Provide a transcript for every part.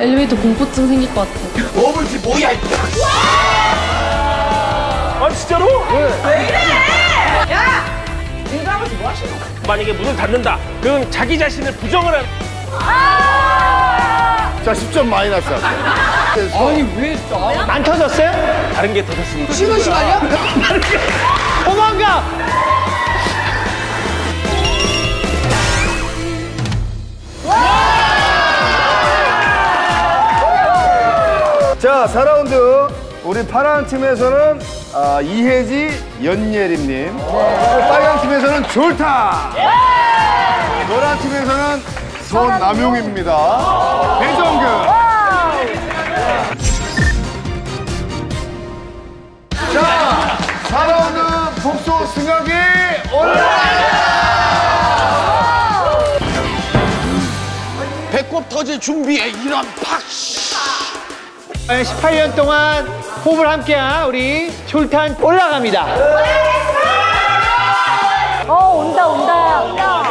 엘리베이터 공포증 생길 것 같아. 버블티 뭐야? 아 진짜로? 왜 이래? 야! 이거 하면서 뭐 하시노? 만약에 문을 닫는다. 그럼 자기 자신을 부정을 한. 자, 10점 마이너스. 아니 왜? 안 터졌어요? 다른 게 터졌습니다. 쉬는 시간이야? 도망가! 자, 4라운드. 우리 파란 팀에서는 이혜지, 연예림님. 빨간 팀에서는 졸타. 노란 팀에서는 손남용입니다. 배정규. 자, 4라운드 복수 승각이 올라갑니다. 배꼽 터질 준비해. 이런 팍. 18년 동안 호흡을 함께한 우리 졸탄 올라갑니다. 온다 온다 온다.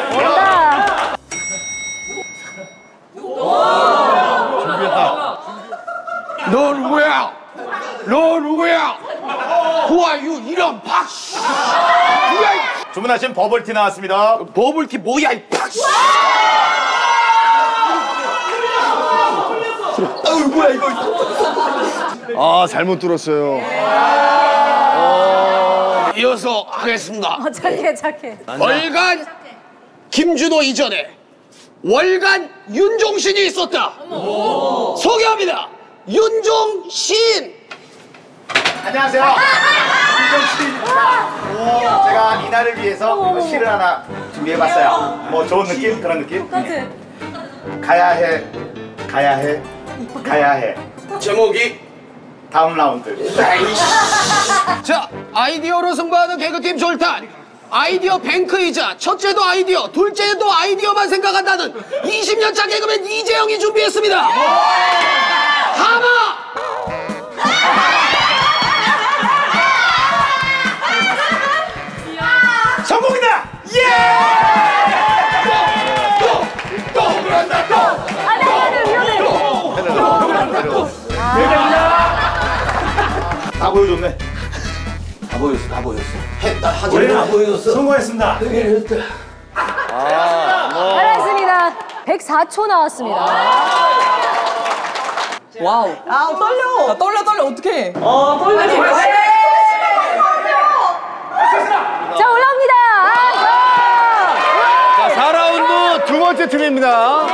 준비했다. 너 누구야? 너 누구야? Who are you? 이런 팍. 누구야? 주문하신 버블티 나왔습니다. 버블티 뭐야? 이 팍. 아유 뭐야 이거. 아, 잘못 들었어요. 이어서 하겠습니다. 착해. 월간 김준호 이전에 월간 윤종신이 있었다. 소개합니다. 윤종신. 안녕하세요. 윤종신입니다. 제가 이날을 위해서 시를 하나 준비해봤어요. 뭐 좋은 느낌? 그런 느낌? 가야 해, 가야 해, 가야 해. 제목이 다음 라운드. 자, 아이디어로 승부하는 개그팀 졸탄. 아이디어 뱅크이자 첫째도 아이디어, 둘째도 아이디어만 생각한다는 20년차 개그맨 이재영이 준비했습니다. 하마! 성공이다! 예! 또 그런다, 또! 다 보여줬네. 다 보였어. 했다, 하지만 다 보여줬어. 성공했습니다. 잘했습니다. 104초 나왔습니다. 와우. 아 떨려. 나 떨려 어떡해. 떨려. 자 올라옵니다. 자, 4라운드 두 번째 팀입니다.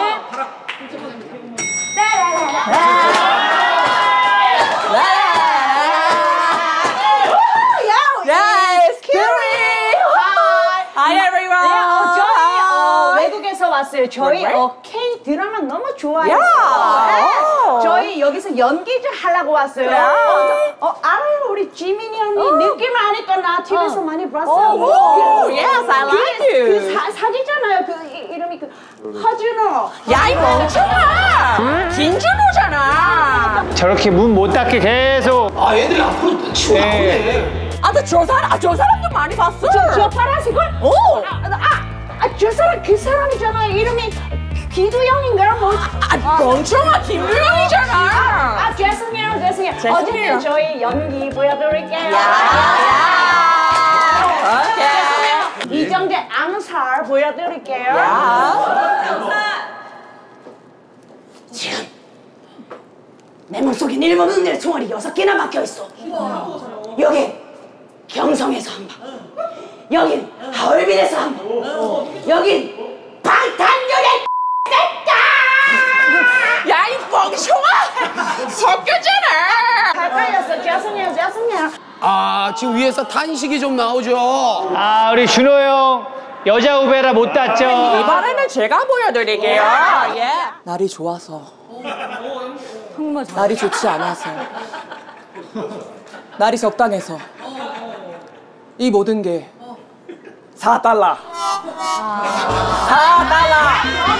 Yes, Carrie. Hi everyone. 저희 외국에서 왔어요. 저희 K 드라마 너무 좋아해요. 저희 여기서 연기 좀 하려고 왔어요. 알아요, 우리 지민이 언니 느낌 아니까 나 TV에서 많이 봤어요. Yes, I like you. 그 사지잖아요. 그 이름이 그 허준호. 야, 이 멍청아. 김준호잖아. 저렇게 문 못 닫게 계속. 아, 애들이 앞으로 치워나오네. 아, 나 저 사람도 많이 봤어. 저 파란색 걸? 오. 저 사람 그 사람이잖아요. 이름이 기두영인가 뭐? 멍청아, 김유영이잖아. 죄송해요. 어쨌든 저희 연기 보여드릴게요. 오케이. 이정재 앙살 보여드릴게요. 지금 내 몸속에 일본 내 총알이 6개나 막혀있어. 여기 경성에서 한 방, 여긴 하얼빈에서 한 방, 여긴 방탄유리 야, 이 멍청아. 섞였잖아. 잘 걸렸어. 죄송해요. 아, 지금 위에서 탄식이 좀 나오죠. 아, 우리 준호 형 여자 후배라 못 닫죠. 이번에는 제가 보여드릴게요. 예. 날이 좋아서. 날이 좋지 않아서. 날이 적당해서. 이 모든 게 4달러. 4달러.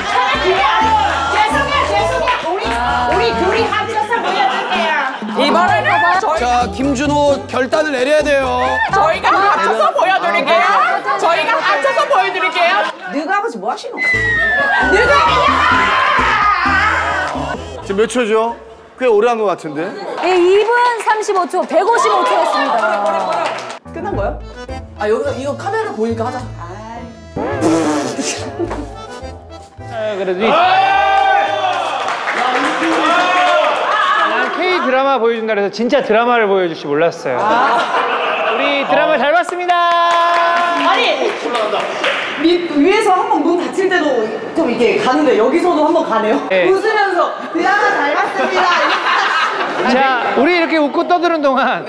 죄송해요. 우리 둘이 합쳐서 보여드릴게요. 이번에는 자, 김준호 결단을 내려야 돼요. 저희가 합쳐서 보여드릴게요. 저희가 합쳐서 보여드릴게요. 너가 아버지 뭐 하시노? 지금 몇 초죠? 꽤 오래 한 것 같은데. 네, 2분 35초, 155초였습니다. 끝난 거요? 아 여기서 이거 카메라 보이니까 하자. 그래도 난 K 드라마 보여준다 그래서 진짜 드라마를 보여줄지 몰랐어요. 우리 드라마 잘 봤습니다. 아니 위에서 한번 눈 닫힐 때도 좀 이렇게 가는데 여기서도 한번 가네요. 네. 웃으면서 드라마 잘 봤습니다. 자, 우리 이렇게 웃고 떠드는 동안.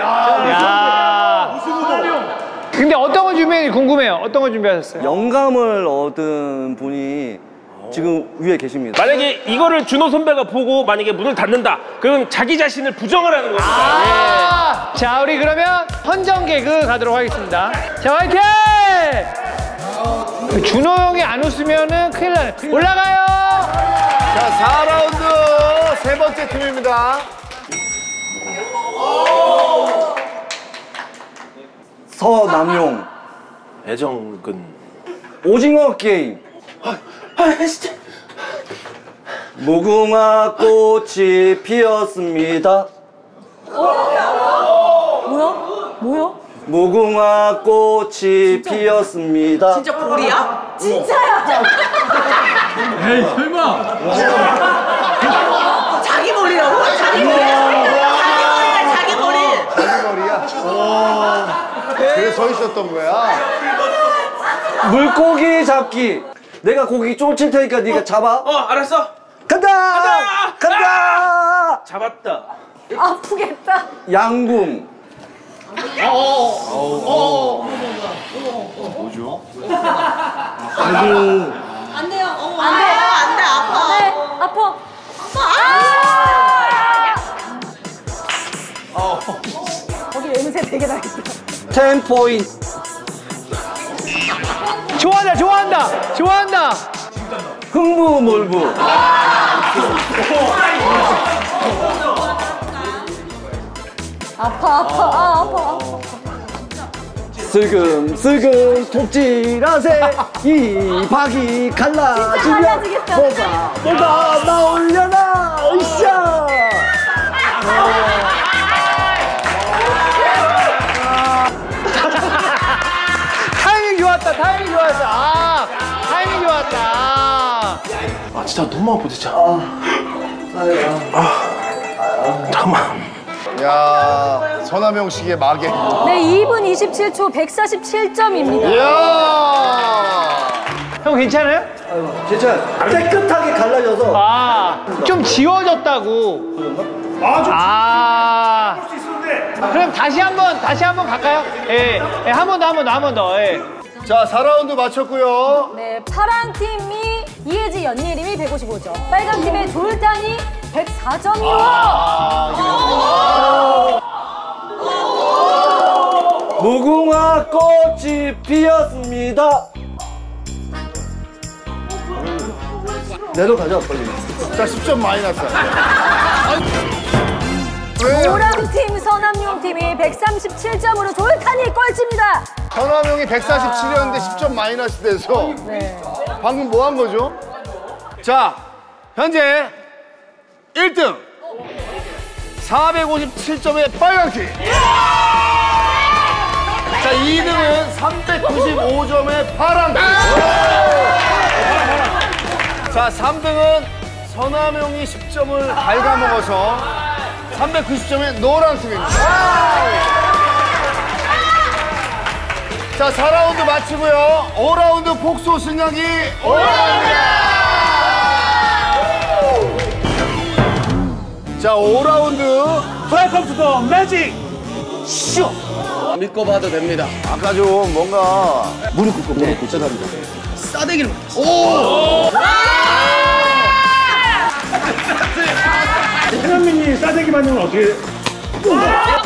야. 근데 어떤 거 준비했는지 궁금해요. 어떤 거 준비하셨어요? 영감을 얻은 분이 지금 위에 계십니다. 만약에 이거를 준호 선배가 보고 만약에 문을 닫는다. 그러면 자기 자신을 부정을 하는 거예요. 자, 우리 그러면 헌정 개그 가도록 하겠습니다. 자, 화이팅! 준호 형이 안 웃으면은 큰일 나네. 올라가요! 자, 4라운드 세 번째 팀입니다. 서남용 애정근. 오징어 게임. 진짜. 무궁화 꽃이 피었습니다. 뭐야? 무궁화 꽃이 피었습니다. 진짜 볼이야? 진짜야! 자기 머리라고? 자기 머리야? 자기 머리. 머리야. 그래서 서 있었던 거야. 물고기 잡기. 내가 고기 쫓을 테니까 네가 잡아. 알았어. 간다! 간다! 잡았다. 아프겠다. 양궁. 안 돼, 아파. 네, 아파. 거기 냄새 되게 나겠다. 10포인트. 좋아한다! 흥부몰부. 아파. 슬금슬금 톱질하세. 이 박이 갈라지면 갈라지겠다. 뭐가 나오려나. 으쌰. 타이밍 좋았다. 타이밍 좋았다. 아 진짜 너무 아프다 진짜. 잠깐만. 야, 서남영식의 마개. 네, 2분 27초, 147점입니다. 이야. 형 괜찮아요? 괜찮아. 깨끗하게 갈라져서. 좀 지워졌다고. 그럼 다시 한번 갈까요? 예, 한 번 더. 예. 자, 4라운드 마쳤고요. 네, 파란 팀이 이혜지, 연예림이 155점. 빨간 팀의 조율단이 104점이요. 무궁화 꽃이 피었습니다. 내도 가자 빨리. 자, 10점 마이너스. 노랑팀, 서남용팀이 137점으로 조율탄이 꼴찌입니다. 서남영이 147이었는데 10점 마이너스 돼서 방금 뭐 한 거죠? 자, 현재 1등 457점의 빨강팀. 자, 2등은 395점의 파랑팀. 자, 3등은 서남영이 10점을 갉아먹어서 390점의 노랑팀입니다. 자, 4라운드 마치고요. 5라운드 폭소 승강기 올라갑니다. 자, 5라운드 Welcome to the magic. 쇼. 믿고 봐도 됩니다. 아까 좀 뭔가 무릎 꿇고 무릎 꿇고. 싸대기를. 현민이 싸대기 맞는 건 어떻게?